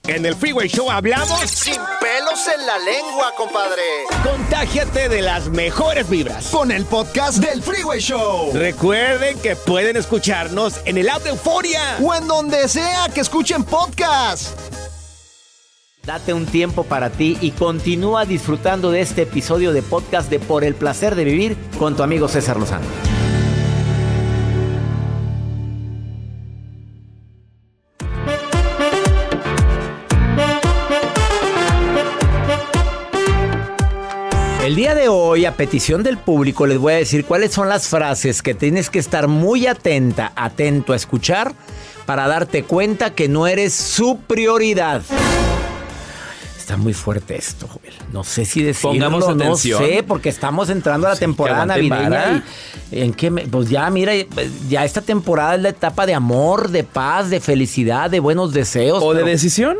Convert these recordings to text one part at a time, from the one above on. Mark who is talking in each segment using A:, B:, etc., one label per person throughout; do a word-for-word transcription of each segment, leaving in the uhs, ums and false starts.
A: En el Freeway Show hablamos
B: sin pelos en la lengua, compadre.
A: Contágiate de las mejores vibras
B: con el podcast del Freeway Show.
A: Recuerden que pueden escucharnos en el app de Euforia
B: o en donde sea que escuchen podcast.
C: Date un tiempo para ti y continúa disfrutando de este episodio de podcast de Por el Placer de Vivir con tu amigo César Lozano. El día de hoy, a petición del público, les voy a decir cuáles son las frases que tienes que estar muy atenta, atento a escuchar para darte cuenta que no eres su prioridad. Está muy fuerte esto, Joel. No sé si decirlo,
D: Pongamos atención.
C: No sé, porque estamos entrando a la
D: sí,
C: temporada navideña. Y, ¿en qué me, pues ya, mira, ya esta temporada es la etapa de amor, de paz, de felicidad, de buenos deseos.
D: ¿O
C: pero...
D: de decisión?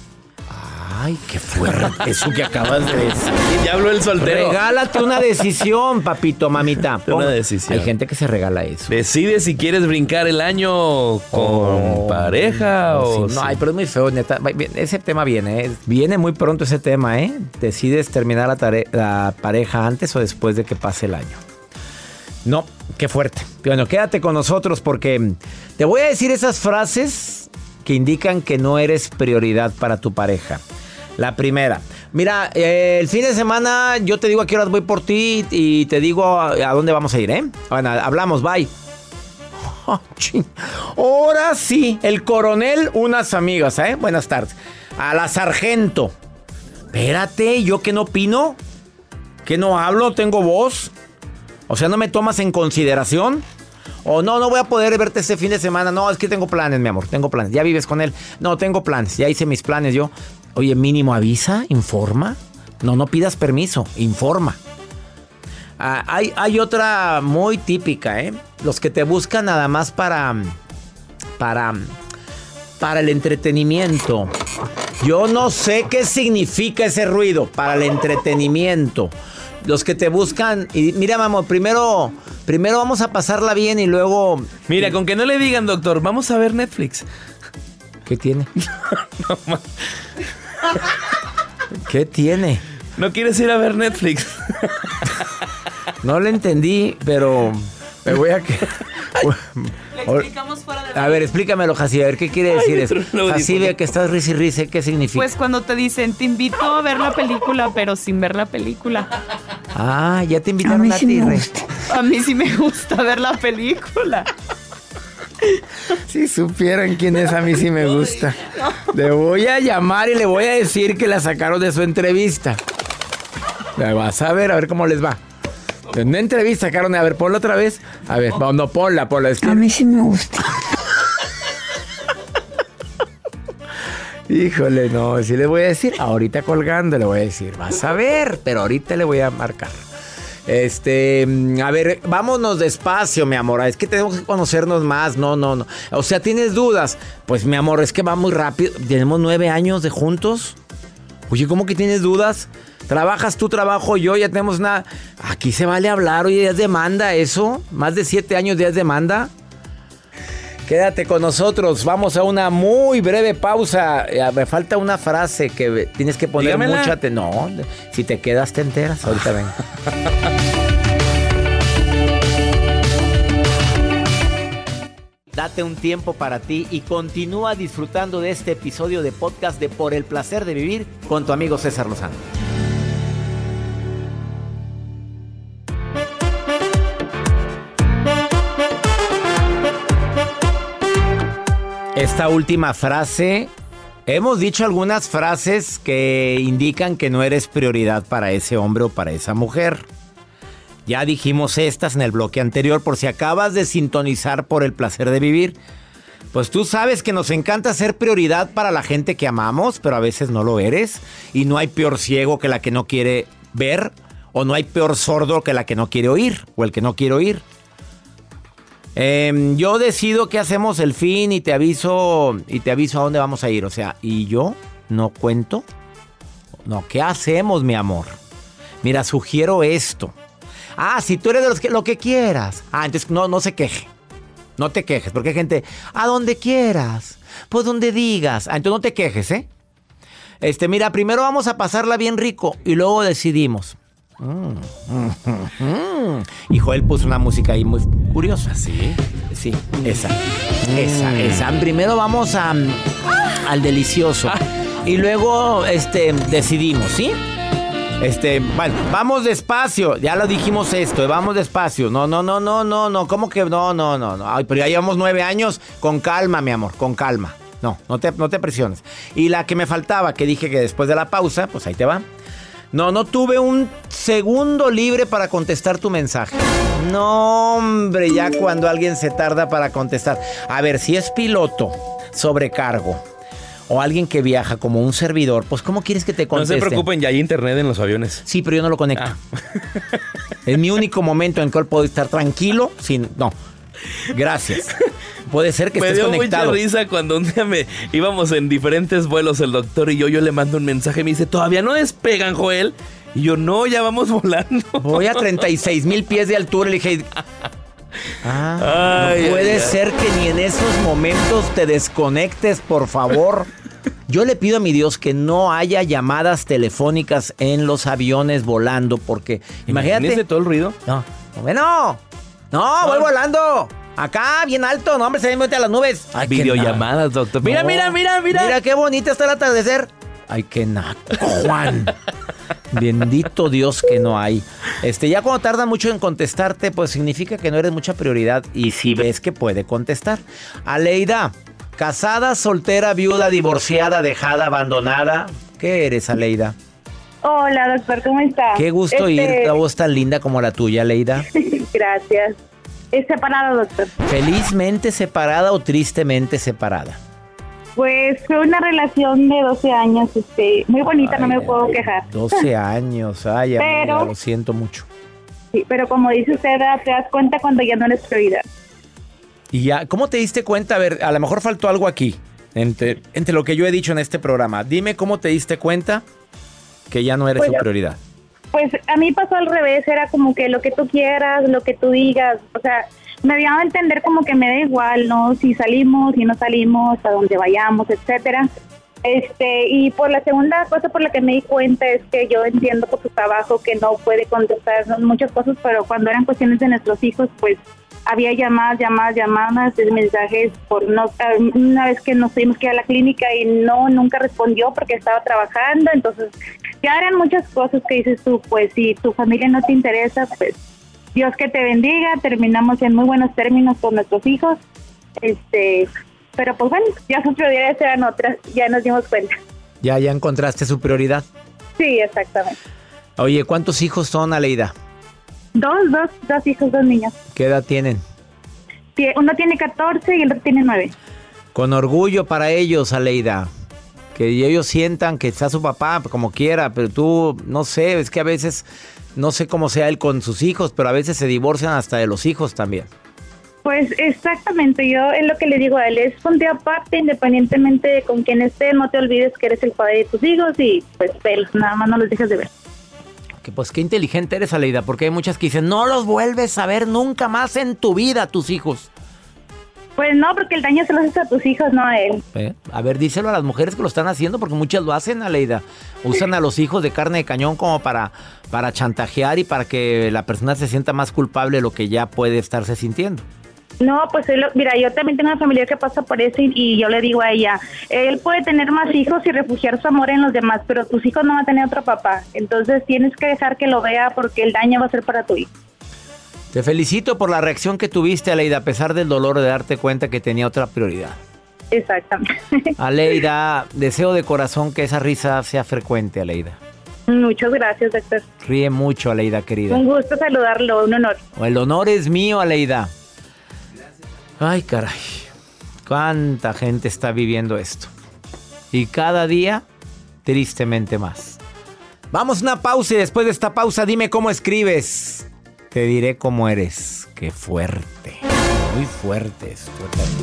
C: Ay, qué fuerte eso que acabas de decir.
D: Ya habló el soltero.
C: Regálate una decisión, papito, mamita.
D: Una decisión.
C: Hay gente que se regala eso.
D: Decide si quieres brincar el año con oh, pareja o...
C: Sí, no, ay, pero es muy feo, neta. Ese tema viene, ¿eh? Viene muy pronto ese tema, ¿eh? Decides terminar la, tare- la pareja antes o después de que pase el año. No, qué fuerte. Bueno, quédate con nosotros porque te voy a decir esas frases que indican que no eres prioridad para tu pareja. La primera, mira, eh, el fin de semana yo te digo a qué horas voy por ti y te digo a, a dónde vamos a ir, ¿eh? Bueno, hablamos, bye. Oh, ching. Ahora sí, el coronel, unas amigas, ¿eh? Buenas tardes. A la sargento. Espérate, ¿yo qué no opino? ¿Qué no hablo? ¿Tengo voz? O sea, ¿no me tomas en consideración? O no, no voy a poder verte este fin de semana. No, es que tengo planes, mi amor, tengo planes. ¿Ya vives con él? No, tengo planes, ya hice mis planes yo. Oye, mínimo avisa, informa. No, no pidas permiso, informa. Ah, hay, hay otra muy típica, ¿eh? Los que te buscan nada más para, para, para el entretenimiento. Yo no sé qué significa ese ruido, para el entretenimiento. Los que te buscan, y mira, mamá, primero, primero vamos a pasarla bien y luego...
D: Mira, con que no le digan, doctor, vamos a ver Netflix.
C: ¿Qué tiene?
D: No, man.
C: ¿Qué tiene?
D: ¿No quieres ir a ver Netflix?
C: No le entendí, pero me voy a...
E: Le explicamos fuera de...
C: A ver, explícamelo, Jacibe, a ver, ¿qué quiere decir
D: Ay,
C: eso?
D: no, no,
C: Jacibe, que estás risa y risa, ¿qué significa?
E: Pues cuando te dicen, te invito a ver la película, pero sin ver la película.
C: Ah, ya te invitaron
F: a, mí
C: a
F: sí
C: ti,
F: me
C: Rey.
F: gusta.
E: A mí sí me gusta ver la película.
C: Si supieran quién es, a mí sí me gusta. Le voy a llamar y le voy a decir que la sacaron de su entrevista. La vas a ver, a ver cómo les va. En una entrevista sacaron, a ver, ponla otra vez. A ver, no, no ponla, ponla. Es que...
F: A mí sí me gusta.
C: Híjole, no, sí le voy a decir. Ahorita colgando le voy a decir, vas a ver, pero ahorita le voy a marcar. Este, a ver, vámonos despacio, mi amor. Es que tenemos que conocernos más. No, no, no. O sea, ¿tienes dudas? Pues, mi amor, es que va muy rápido. Tenemos nueve años de juntos. Oye, ¿cómo que tienes dudas? Trabajas tú, trabajo yo, ya tenemos una... Aquí se vale hablar, oye, ya es demanda eso. Más de siete años ya es demanda. Quédate con nosotros, vamos a una muy breve pausa. Me falta una frase que tienes que poner
D: Dígamela.
C: mucha atención. No, si te quedas te enteras. Ahorita ven. Date un tiempo para ti y continúa disfrutando de este episodio de podcast de Por el Placer de Vivir con tu amigo César Lozano. Esta última frase, hemos dicho algunas frases que indican que no eres prioridad para ese hombre o para esa mujer. Ya dijimos estas en el bloque anterior, por si acabas de sintonizar Por el Placer de Vivir. Pues tú sabes que nos encanta ser prioridad para la gente que amamos, pero a veces no lo eres. Y no hay peor ciego que la que no quiere ver, o no hay peor sordo que la que no quiere oír, o el que no quiere oír. Eh, yo decido qué hacemos el fin y te aviso y te aviso a dónde vamos a ir. O sea, ¿y yo no cuento? No, ¿qué hacemos, mi amor? Mira, sugiero esto. Ah, si tú eres de los que lo que quieras. Ah, entonces no, no se queje. No te quejes, porque hay gente, a donde quieras, pues donde digas. Ah, entonces no te quejes, ¿eh? Este, mira, primero vamos a pasarla bien rico y luego decidimos. Mm, mm, mm, mm. Y Joel puso una música ahí muy curiosa.
D: ¿Sí?
C: Sí, esa. Esa, esa. Primero vamos a, al delicioso. Y luego, este, decidimos, ¿sí? Este, bueno, vamos despacio. Ya lo dijimos esto, vamos despacio. No, no, no, no, no, no. ¿Cómo que no, no, no, no? Ay, pero ya llevamos nueve años. Con calma, mi amor, con calma. No, no te, no te presiones. Y la que me faltaba, que dije que después de la pausa, pues ahí te va. No, no tuve un segundo libre para contestar tu mensaje. No, hombre, ya cuando alguien se tarda para contestar. A ver, si es piloto, sobrecargo, o alguien que viaja como un servidor, pues ¿cómo quieres que te conteste?
D: No se preocupen, ya hay internet en los aviones.
C: Sí, pero yo no lo conecto. Ah. Es mi único momento en el cual puedo estar tranquilo sin... No, gracias. Puede ser que
D: me
C: estés conectado.
D: Me dio mucha risa cuando un día me íbamos en diferentes vuelos el doctor y yo, yo le mando un mensaje y me dice, ¿todavía no despegan, Joel? Y yo, no, ya vamos volando.
C: Voy a treinta y seis mil pies de altura. Le dije, ah, ay, no puede ay, ser ay. que ni en esos momentos te desconectes, por favor. Yo le pido a mi Dios que no haya llamadas telefónicas en los aviones volando, porque imagínate.
D: ¿Imagínese todo el ruido?
C: No, bueno, no, voy volando. Acá, bien alto, no, hombre, se me mete a las nubes.
D: Ay, videollamadas, doctor. Mira, no, mira, mira, mira.
C: Mira qué bonita está el atardecer. Ay, qué naco, Juan. Bendito Dios que no hay. Este, ya cuando tarda mucho en contestarte, pues significa que no eres mucha prioridad. Y si ves que puede contestar. Aleida, casada, soltera, viuda, divorciada, dejada, abandonada. ¿Qué eres, Aleida?
F: Hola, doctor, ¿cómo está?
C: Qué gusto
F: este...
C: oír la voz tan linda como la tuya, Aleida.
F: Gracias. ¿Es separada, doctor?
C: ¿Felizmente separada o tristemente separada?
F: Pues fue una relación de doce años, este, muy bonita, ay, no me ay, puedo quejar.
C: doce años, ay,
F: pero,
C: amiga, lo siento mucho.
F: Sí, pero como dice usted, te das cuenta cuando ya no eres prioridad.
C: Y ya, ¿cómo te diste cuenta? A ver, a lo mejor faltó algo aquí, entre, entre lo que yo he dicho en este programa. Dime cómo te diste cuenta que ya no eres pues, su prioridad.
F: Pues a mí pasó al revés, era como que lo que tú quieras, lo que tú digas, o sea, me había dado a entender como que me da igual, ¿no? Si salimos, si no salimos, a donde vayamos, etcétera. Este, y por la segunda cosa por la que me di cuenta es que yo entiendo por su trabajo que no puede contestar muchas cosas, pero cuando eran cuestiones de nuestros hijos, pues había llamadas, llamadas, llamadas, mensajes por no, una vez que nos tuvimos que ir a la clínica y no, nunca respondió porque estaba trabajando, entonces ya eran muchas cosas que dices tú, pues si tu familia no te interesa, pues Dios que te bendiga, terminamos en muy buenos términos con nuestros hijos, este, pero pues bueno, ya sus prioridades eran otras, ya nos dimos cuenta.
C: Ya, ya encontraste su prioridad.
F: Sí, exactamente.
C: Oye, ¿cuántos hijos son, Aleida?
F: Dos, dos, dos hijos, dos niños.
C: ¿Qué edad tienen?
F: Uno tiene catorce y el otro tiene nueve.
C: Con orgullo para ellos, Aleida. Que ellos sientan que está su papá como quiera, pero tú, no sé, es que a veces, no sé cómo sea él con sus hijos, pero a veces se divorcian hasta de los hijos también.
F: Pues exactamente, yo es lo que le digo a él, es ponte aparte, independientemente de con quién esté, no te olvides que eres el padre de tus hijos y pues velos, nada más no los dejes de ver.
C: Que pues qué inteligente eres, Aleida, porque hay muchas que dicen, no los vuelves a ver nunca más en tu vida, tus hijos.
F: Pues no, porque el daño se lo haces a tus hijos, no a él.
C: ¿Eh? A ver, díselo a las mujeres que lo están haciendo, porque muchas lo hacen, Aleida. Usan a los hijos de carne de cañón como para, para chantajear y para que la persona se sienta más culpable de lo que ya puede estarse sintiendo.
F: No, pues él, mira, yo también tengo una familia que pasa por eso y, y yo le digo a ella, él puede tener más hijos y refugiar su amor en los demás, pero tus hijos no van a tener otro papá. Entonces tienes que dejar que lo vea porque el daño va a ser para tu hijo.
C: Te felicito por la reacción que tuviste, Aleida, a pesar del dolor de darte cuenta que tenía otra prioridad.
F: Exactamente.
C: Aleida, deseo de corazón que esa risa sea frecuente, Aleida.
F: Muchas gracias, doctor.
C: Ríe mucho, Aleida, querida.
F: Un gusto saludarlo, un honor.
C: El honor es mío, Aleida. Ay, caray. Cuánta gente está viviendo esto. Y cada día, tristemente más. Vamos a una pausa y después de esta pausa, dime cómo escribes. Te diré cómo eres. Qué fuerte. Muy fuerte esto.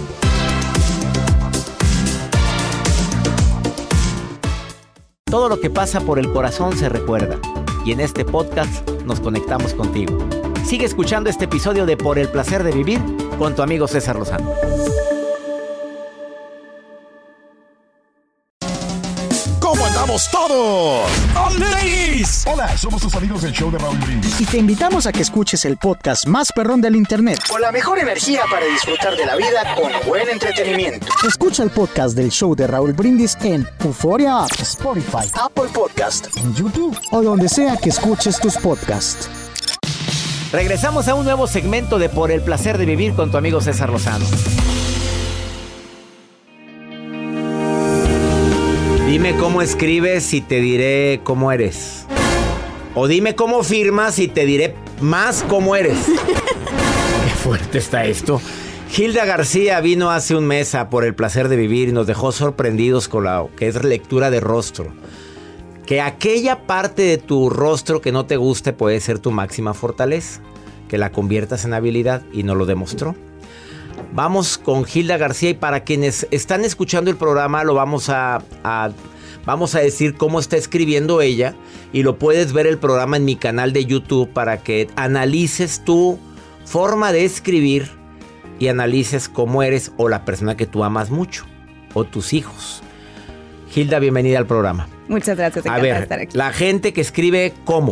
C: Todo lo que pasa por el corazón se recuerda. Y en este podcast nos conectamos contigo. Sigue escuchando este episodio de Por el Placer de Vivir con tu amigo César Lozano.
B: ¿Cómo estamos todos. ¡Ladies!
G: Hola, somos tus amigos del show de Raúl Brindis.
H: Y te invitamos a que escuches el podcast más perrón del internet.
I: Con la mejor energía para disfrutar de la vida con buen entretenimiento.
H: Escucha el podcast del show de Raúl Brindis en Euforia App,
I: Spotify, Apple Podcast,
H: en YouTube o donde sea que escuches tus podcasts.
C: Regresamos a un nuevo segmento de Por el Placer de Vivir con tu amigo César Lozano. Dime cómo escribes y te diré cómo eres. O dime cómo firmas y te diré más cómo eres. Qué fuerte está esto. Hilda García vino hace un mes a Por el Placer de Vivir y nos dejó sorprendidos con la que es lectura de rostro. Que aquella parte de tu rostro que no te guste puede ser tu máxima fortaleza. Que la conviertas en habilidad y nos lo demostró. Vamos con Hilda García y para quienes están escuchando el programa lo vamos a, a, vamos a decir cómo está escribiendo ella y lo puedes ver el programa en mi canal de YouTube para que analices tu forma de escribir y analices cómo eres o la persona que tú amas mucho o tus hijos. Hilda, bienvenida al programa.
J: Muchas gracias.
C: A ver, estar aquí. La gente que escribe ¿cómo?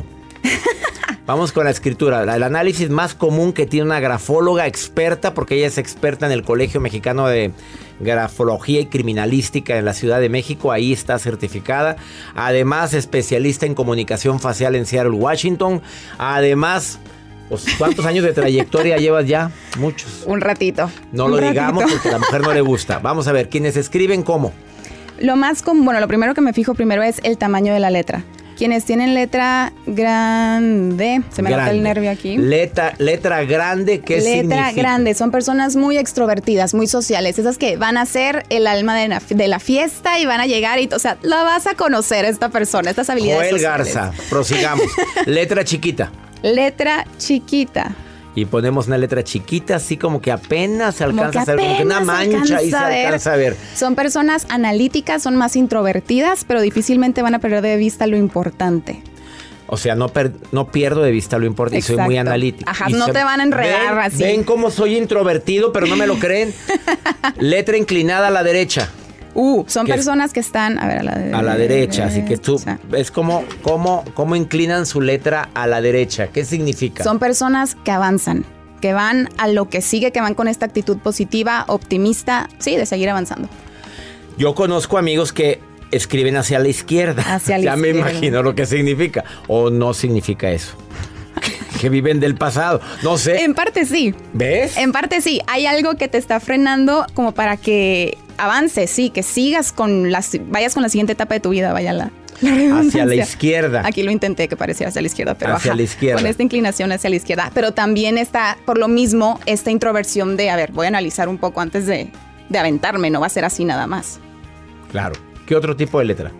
C: Vamos con la escritura. El análisis más común que tiene una grafóloga experta, porque ella es experta en el Colegio Mexicano de Grafología y Criminalística en la Ciudad de México. Ahí está certificada. Además, especialista en comunicación facial en Seattle, Washington. Además, pues, ¿cuántos años de trayectoria llevas ya? Muchos.
J: Un ratito.
C: No
J: Un
C: lo
J: ratito.
C: digamos porque a la mujer no le gusta. Vamos a ver, ¿quiénes escriben cómo?
J: Lo más común, bueno, lo primero que me fijo primero es el tamaño de la letra. Quienes tienen letra grande, se me nota el nervio aquí.
C: Letra, letra grande, ¿qué
J: letra
C: significa?
J: Letra grande, son personas muy extrovertidas, muy sociales, esas que van a ser el alma de la, de la fiesta y van a llegar y, o sea, la vas a conocer esta persona, estas habilidades
C: Joel
J: sociales.
C: Garza, prosigamos. Letra chiquita.
J: Letra chiquita.
C: Y ponemos una letra chiquita, así como que apenas se alcanza a ver, como que una mancha y se
J: a
C: alcanza a ver.
J: Son personas analíticas, son más introvertidas, pero difícilmente van a perder de vista lo importante.
C: O sea, no, per, no pierdo de vista lo importante.
J: Exacto.
C: Y soy muy analítico.
J: Ajá,
C: y
J: no
C: se,
J: te van a enredar
C: ven,
J: así.
C: Ven cómo soy introvertido, pero no me lo creen. Letra inclinada a la derecha.
J: Uh, son personas que están, a ver, a la derecha.
C: A la derecha, así que tú, es como, como, como inclinan su letra a la derecha. ¿Qué significa?
J: Son personas que avanzan, que van a lo que sigue, que van con esta actitud positiva, optimista, sí, de seguir avanzando.
C: Yo conozco amigos que escriben hacia la izquierda.
J: Hacia la
C: ya
J: izquierda.
C: me imagino lo que significa. O no significa eso. Que viven del pasado. No sé.
J: En parte sí.
C: ¿Ves?
J: En parte sí. Hay algo que te está frenando como para que avances, sí, que sigas con las, vayas con la siguiente etapa de tu vida, vaya la, la redundancia.
C: Hacia la izquierda.
J: Aquí lo intenté que pareciera hacia la izquierda, pero
C: hacia
J: ajá,
C: la izquierda.
J: con esta inclinación hacia la izquierda. Pero también está, por lo mismo, esta introversión de, a ver, voy a analizar un poco antes de, de aventarme, no va a ser así nada más.
C: Claro. ¿Qué otro tipo de letra?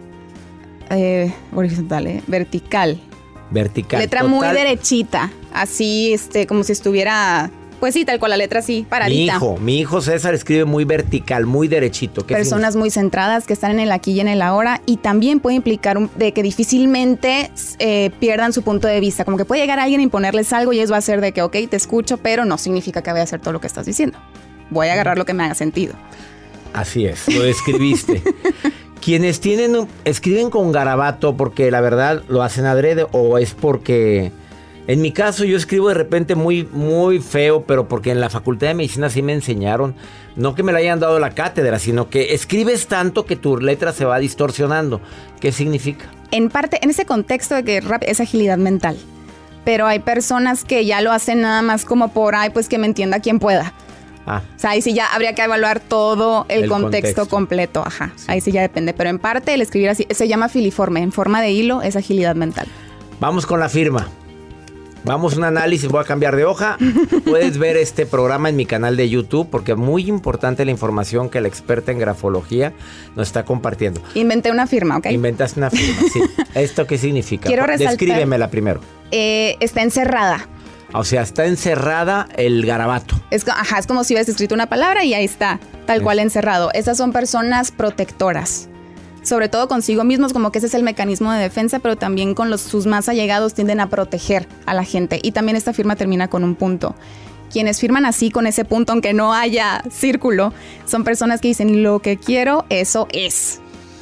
J: Eh, horizontal, eh, vertical.
C: Vertical.
J: Letra
C: Total.
J: muy derechita, así, este, como si estuviera, pues sí, tal cual la letra así, paradita.
C: Mi hijo, mi hijo César escribe muy vertical, muy derechito. ¿Qué
J: Personas
C: significa?
J: muy centradas que están en el aquí y en el ahora, y también puede implicar un, de que difícilmente eh, pierdan su punto de vista, como que puede llegar alguien a imponerles algo y eso va a ser de que, ok, te escucho, pero no significa que voy a hacer todo lo que estás diciendo. Voy a agarrar lo que me haga sentido.
C: Así es, lo describiste. Quienes tienen, escriben con garabato porque la verdad lo hacen adrede o es porque... En mi caso yo escribo de repente muy, muy feo, pero porque en la Facultad de Medicina sí me enseñaron, no que me la hayan dado la cátedra, sino que escribes tanto que tu letra se va distorsionando. ¿Qué significa?
J: En parte, en ese contexto de que rap es agilidad mental, pero hay personas que ya lo hacen nada más como por, ay, pues que me entienda quien pueda.
C: Ah.
J: O sea, ahí sí ya habría que evaluar todo el,
C: El
J: contexto,
C: contexto.
J: completo, ajá. Sí. Ahí sí ya depende, pero en parte el escribir así, se llama filiforme, en forma de hilo es agilidad mental.
C: Vamos con la firma. Vamos a un análisis, voy a cambiar de hoja. Puedes ver este programa en mi canal de YouTube porque es muy importante la información que la experta en grafología nos está compartiendo.
J: Inventé una firma, ¿ok?
C: Inventaste una firma, sí. ¿Esto qué significa?
J: Quiero resaltar-
C: Descríbemela primero.
J: Eh, está encerrada.
C: O sea, está encerrada el garabato.
J: Es, co- ajá, es como si hubieras escrito una palabra y ahí está, tal cual encerrado. Esas son personas protectoras, sobre todo consigo mismos, como que ese es el mecanismo de defensa, pero también con los, sus más allegados tienden a proteger a la gente. Y también esta firma termina con un punto. Quienes firman así con ese punto, aunque no haya círculo, son personas que dicen lo que quiero, eso es.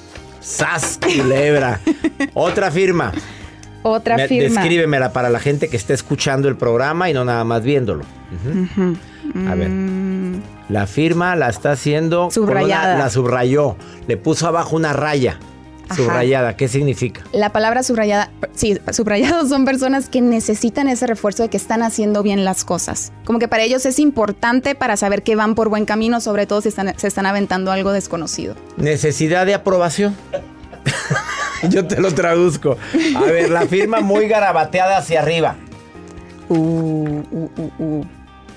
C: ¡Sas, culebra! Otra firma.
J: Otra
C: Me,
J: firma.
C: Descríbemela para la gente que esté escuchando el programa y no nada más viéndolo. Uh-huh. Uh-huh. A ver.
J: Mm.
C: La firma la está haciendo...
J: Subrayada.
C: Una, la subrayó. Le puso abajo una raya. Ajá. Subrayada. ¿Qué significa?
J: La palabra subrayada... Sí, subrayados son personas que necesitan ese refuerzo de que están haciendo bien las cosas. Como que para ellos es importante para saber que van por buen camino, sobre todo si están, se están aventando algo desconocido.
C: Necesidad de aprobación. Yo te lo traduzco. A ver, la firma muy garabateada hacia arriba.
J: Uh, uh, uh, uh.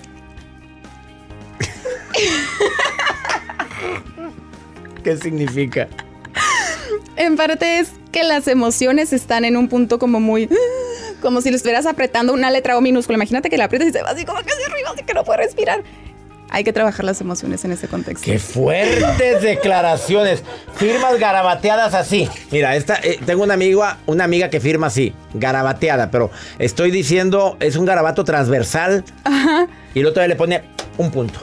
C: ¿Qué significa?
J: En parte es que las emociones están en un punto como muy... Como si lo estuvieras apretando una letra O minúscula. Imagínate que la aprietas y se va así como que hacia arriba, así que no puede respirar. Hay que trabajar las emociones en ese contexto.
C: ¡Qué fuertes declaraciones! Firmas garabateadas así. Mira, esta, eh, tengo una amiga, una amiga que firma así, garabateada, pero estoy diciendo, es un garabato transversal. Ajá. Y el otro le pone un punto.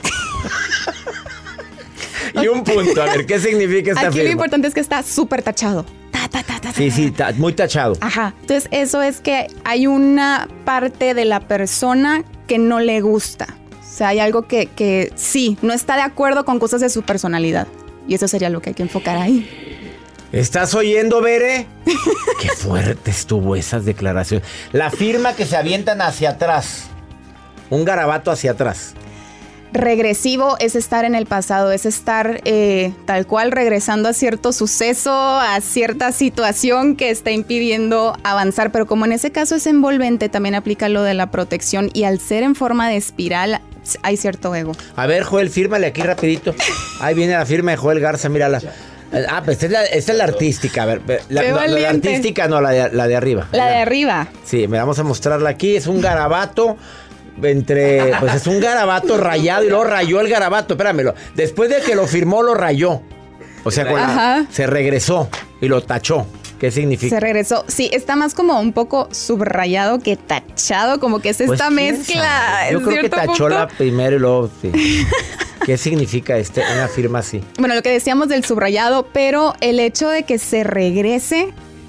C: Y un punto. A ver, ¿qué significa esta
J: Aquí
C: firma?
J: Lo importante es que está súper tachado. Ta, ta, ta, ta,
C: sí, sí, ta, muy tachado.
J: Ajá. Entonces, eso es que hay una parte de la persona que no le gusta. O sea, hay algo que, que sí, no está de acuerdo con cosas de su personalidad. Y eso sería lo que hay que enfocar ahí.
C: ¿Estás oyendo, Bere? Qué fuerte estuvo esas declaraciones. La firma que se avientan hacia atrás. Un garabato hacia atrás.
J: Regresivo es estar en el pasado, es estar eh, tal cual regresando a cierto suceso, a cierta situación que está impidiendo avanzar. Pero como en ese caso es envolvente, también aplica lo de la protección. Y al ser en forma de espiral, hay cierto ego.
C: A ver, Joel, fírmale aquí rapidito. Ahí viene la firma de Joel Garza, mírala. Ah, pues esta es la, esta es la artística. A ver, la,
J: Qué
C: no,
J: valiente.
C: la artística no, la de, la de arriba.
J: La
C: mira.
J: de arriba.
C: Sí, me vamos a mostrarla aquí. Es un garabato entre... Pues es un garabato rayado y luego rayó el garabato. Espéramelo. Después de que lo firmó, lo rayó. O sea, con la, se regresó y lo tachó. ¿Qué significa?
J: Se regresó. Sí, está más como un poco subrayado que tachado, como que es
C: Pues,
J: esta mezcla.
C: Yo creo que tachó
J: punto.
C: la primero y luego... Sí. ¿Qué significa este, una firma así?
J: Bueno, lo que decíamos del subrayado, pero el hecho de que se regrese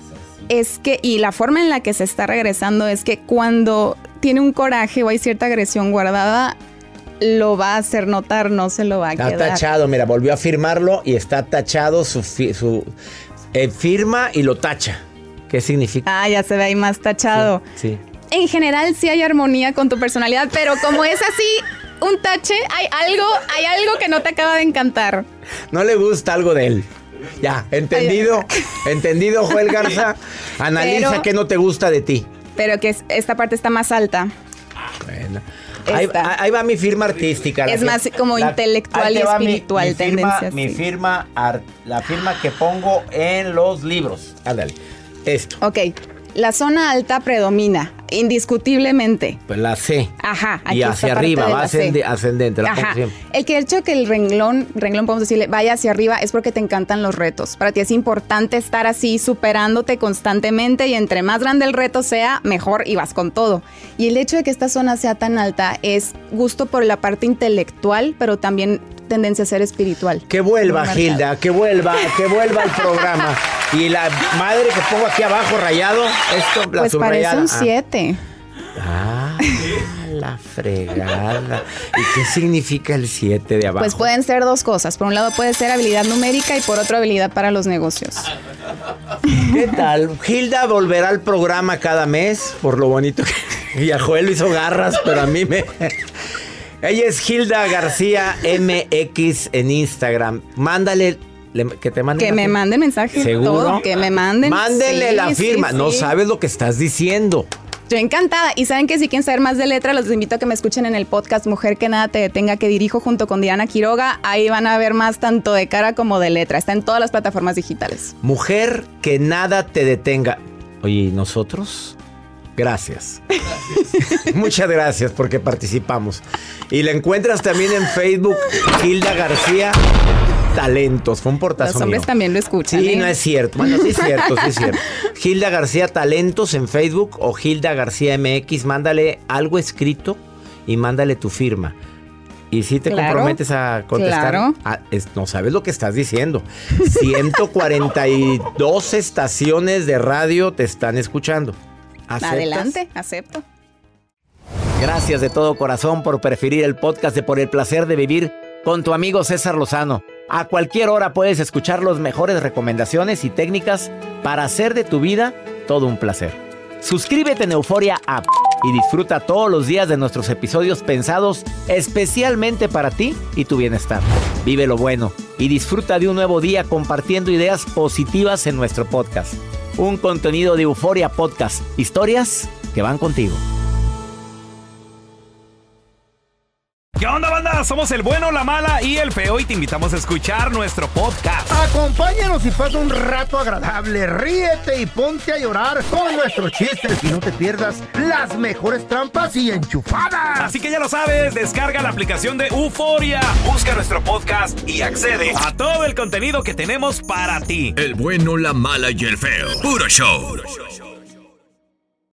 J: es que, y la forma en la que se está regresando es que cuando tiene un coraje o hay cierta agresión guardada, lo va a hacer notar, no se lo va a
C: está
J: quedar.
C: Está tachado, mira, volvió a firmarlo y está tachado su, fi, su eh, firma y lo tacha. ¿Qué significa?
J: Ah, ya se ve ahí más tachado.
C: Sí, sí.
J: En general sí hay armonía con tu personalidad, pero como es así, un tache, hay algo, hay algo que no te acaba de encantar.
C: No le gusta algo de él. Ya, entendido, entendido, Joel Garza. Analiza pero, qué no te gusta de ti.
J: Pero que esta parte está más alta.
C: Bueno. Ahí, ahí va mi firma artística.
J: Es
C: que,
J: más como
C: la,
J: intelectual y espiritual,
C: mi, mi
J: tendencia.
C: Firma, mi firma, art, la firma que pongo en los libros. Ándale, esto.
J: Ok, la zona alta predomina, indiscutiblemente.
C: Pues la C.
J: Ajá.
C: Y hacia arriba, va ascend ascendente. La
J: Ajá.
C: pongo
J: el que hecho que el renglón, renglón podemos decirle, vaya hacia arriba es porque te encantan los retos. Para ti es importante estar así superándote constantemente y entre más grande el reto sea, mejor y vas con todo. Y el hecho de que esta zona sea tan alta es gusto por la parte intelectual, pero también tendencia a ser espiritual.
C: Que vuelva, Gilda, que vuelva, que vuelva el programa. Y la madre que pongo aquí abajo rayado, esto, la
J: pues
C: subrayada.
J: Pues parece un siete.
C: Ah, la fregada. ¿Y qué significa el siete de abajo?
J: Pues pueden ser dos cosas. Por un lado puede ser habilidad numérica y por otro habilidad para los negocios.
C: ¿Qué tal? Gilda volverá al programa cada mes, por lo bonito que... Y a Joel lo hizo garras, pero a mí me... Ella es Gilda García M X en Instagram. Mándale... Que te manden
J: Que me manden mensajes.
C: ¿Seguro?
J: Todo, que me manden.
C: Mándenle
J: sí,
C: la firma.
J: Sí,
C: no
J: sí.
C: sabes lo que estás diciendo.
J: Yo encantada. Y saben que si quieren saber más de letra, los invito a que me escuchen en el podcast Mujer que Nada Te Detenga, que dirijo junto con Diana Quiroga. Ahí van a ver más tanto de cara como de letra. Está en todas las plataformas digitales.
C: Mujer que Nada Te Detenga. Oye, ¿y nosotros? Gracias. Gracias. Muchas gracias porque participamos. Y la encuentras también en Facebook, Gilda García Talentos. Fue un portazo
J: Los hombres
C: mío.
J: también lo escuchan.
C: Sí,
J: ¿eh?
C: no es cierto. Bueno, sí es cierto, sí es cierto. Gilda García Talentos en Facebook o Gilda García M X. Mándale algo escrito y mándale tu firma. ¿Y si te
J: Claro,
C: comprometes a contestar?
J: claro.
C: Ah, es- no sabes lo que estás diciendo. ciento cuarenta y dos estaciones de radio te están escuchando. ¿Aceptas?
J: Adelante, acepto.
C: Gracias de todo corazón por preferir el podcast de Por el Placer de Vivir con tu amigo César Lozano. A cualquier hora puedes escuchar las mejores recomendaciones y técnicas para hacer de tu vida todo un placer. Suscríbete en Euforia App y disfruta todos los días de nuestros episodios pensados especialmente para ti y tu bienestar. Vive lo bueno y disfruta de un nuevo día compartiendo ideas positivas en nuestro podcast. Un contenido de Euforia Podcast. Historias que van contigo.
B: ¿Qué onda, banda? Somos el bueno, la mala y el feo y te invitamos a escuchar nuestro podcast.
K: Acompáñanos y pasa un rato agradable, ríete y ponte a llorar con nuestros chistes y no te pierdas las mejores trampas y enchufadas.
B: Así que ya lo sabes, descarga la aplicación de Euforia, busca nuestro podcast y accede a todo el contenido que tenemos para ti.
L: El bueno, la mala y el feo. Puro show.